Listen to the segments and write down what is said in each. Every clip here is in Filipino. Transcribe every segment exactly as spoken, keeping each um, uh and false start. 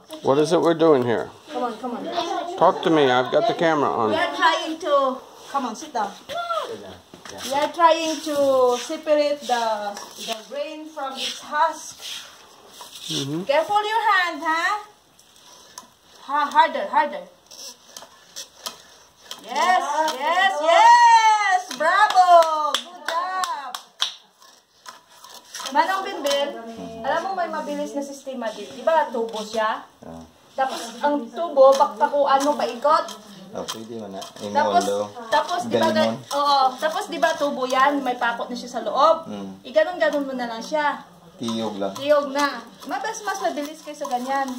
What is it we're doing here? Come on, come on. Talk to me. I've got the camera on. We are trying to... Come on, sit down. We are trying to separate the, the grain from its husk. Mm-hmm. Careful your hand, huh? Ha, harder, harder. Yes, yes, yes! Bravo! Good job! Manong Binbil, alam mo may mabilis na sistema dito. Di ba tubo siya? Oh. Tapos ang tubo, bakpakuan mo paikot. Oh, pwede mo na. Tapos, tapos di ba, oo, tapos di ba tubo yan, may pakot na siya sa loob. Mm. Iganon-ganon mo na lang siya. Tiyog lang. Tiyog na. Mabas mas mabilis kaysa ganyan.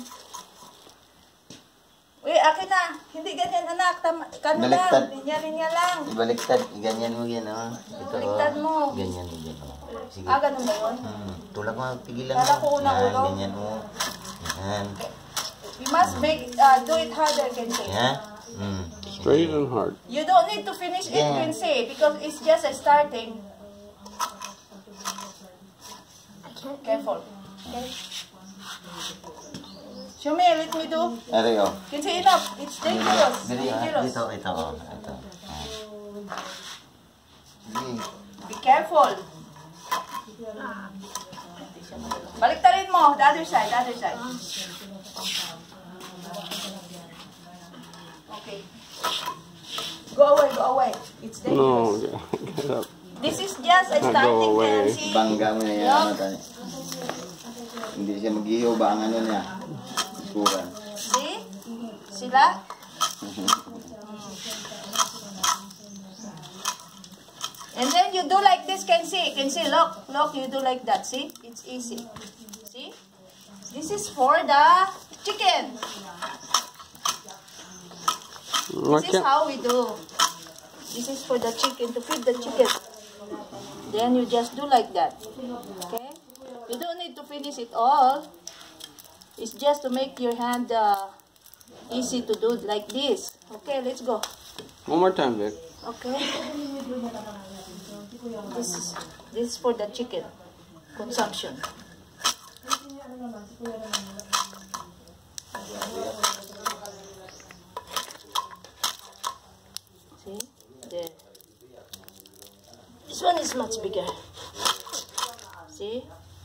Uy, akin na. Hindi ganyan, anak. Tama, kano lang. Linya-linya lang. Ibaliktad. Ganyan mo yan, oh. Ito, Baliktad mo. Ganyan mo yan, oh. Sige. Ah, ganun ba yun? Hmm. Tulak mo, pigilan Kala mo. ko unang-ulo. Yan, ganyan mo. Yan. You must make, uh, do it harder, Kenzie. Yan. Hmm. Straight and hard. You don't need to finish it, Yeah. Kenzie, because it's just a starting. Careful. Okay. Show me, let me do. Ari, oh. Kenzie, enough. It's dangerous. Dito, Dangerous. ito, ito, oh. Ito. Sige. Be careful. Baliktarin mo. The other side, the other side. Okay. Go away, go away. It's No, dangerous. get up. This is just a Go starting away. tendency. Bangga mo na yan, ano tayo. Hindi siya mag-ihaw ba ang ano niya? Ikuran. See? Sila? And then you do like this, can see, can see, look, look, you do like that, see? It's easy. See? This is for the chicken. This is how we do. This is for the chicken, to feed the chicken. Then you just do like that. Okay? You don't need to finish it all. It's just to make your hand uh, easy to do like this. Okay, let's go. One more time, Vic. Okay. This is, this is for the chicken consumption. See? There. This one is much bigger. See?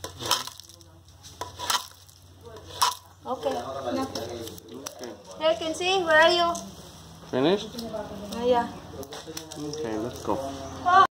Okay. Here, can see? Where are you? Finished? Oh, yeah. Okay, let's go. Oh.